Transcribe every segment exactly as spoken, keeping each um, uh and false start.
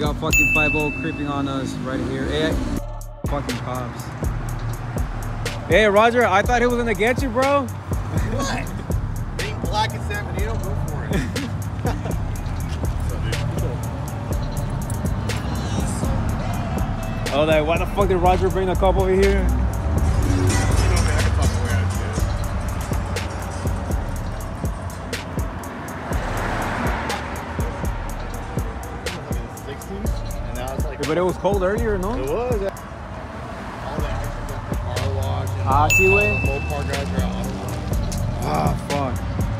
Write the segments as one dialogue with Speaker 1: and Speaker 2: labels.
Speaker 1: got fucking five oh creeping on us right here. Hey, fucking cops. Hey, Roger, I thought he was gonna get you, bro.
Speaker 2: What? Being black in San Benito, go for it.
Speaker 1: Oh, like, why the fuck did Roger bring the cop over here? But it was cold earlier, no?
Speaker 2: It was. All the actions at the car wash.
Speaker 1: Ah, see way?
Speaker 2: Both car guys are out.
Speaker 1: Ah, fuck.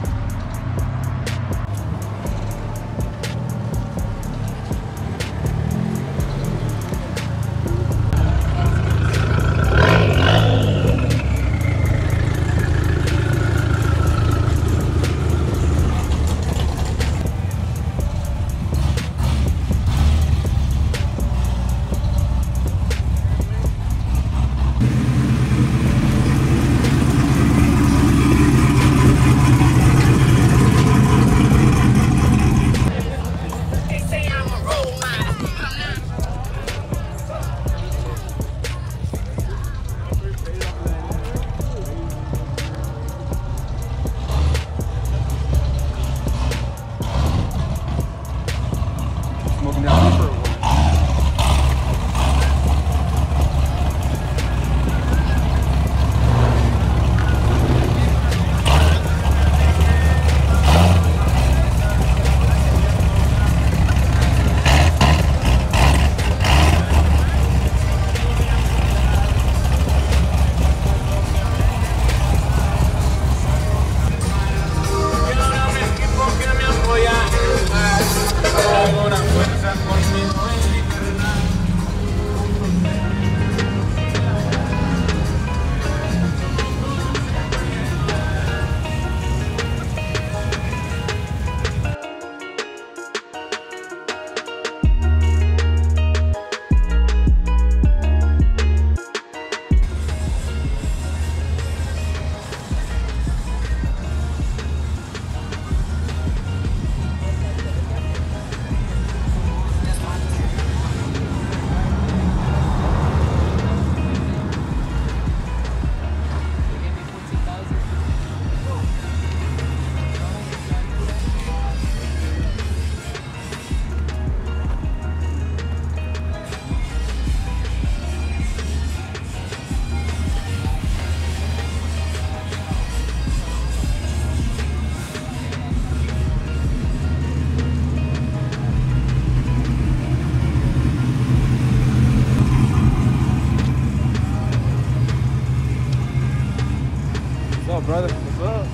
Speaker 1: What's up, brother? What's up?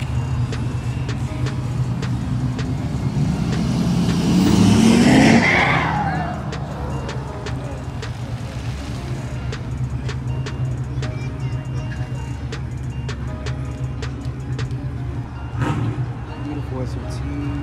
Speaker 1: Beautiful S R T.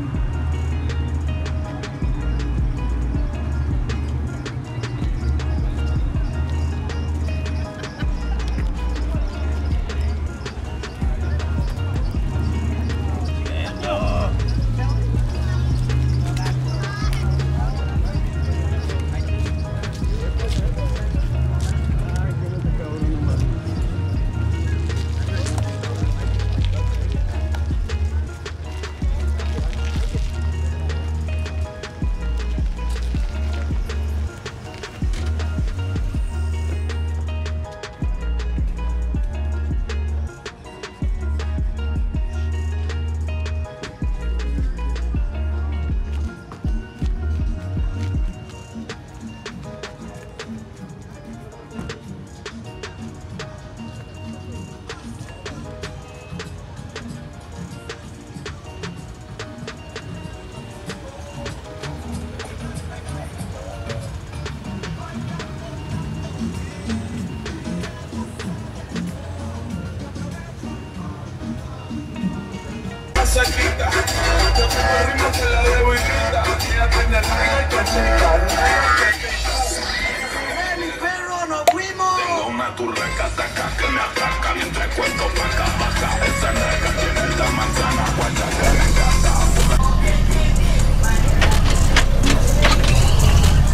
Speaker 3: Saquita, yo tengo el ritmo que la debo y grita, y aprende el perro nos fuimos. Tengo una turreca taca que me ataca mientras cuento paca paca. Esa negra tiene esta manzana guacha que me encanta.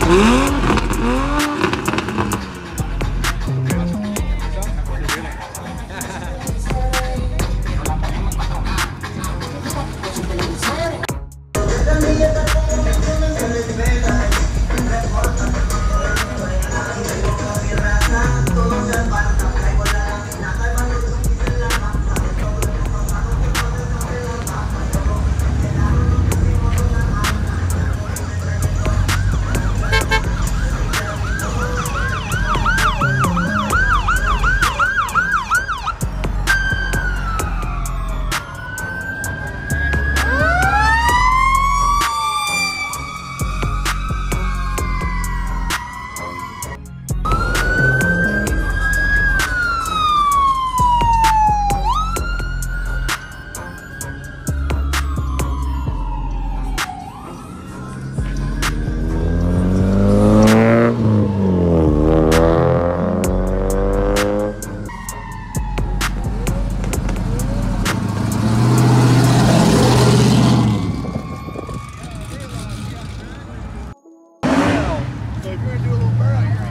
Speaker 2: So if you're gonna do a little burnout, you're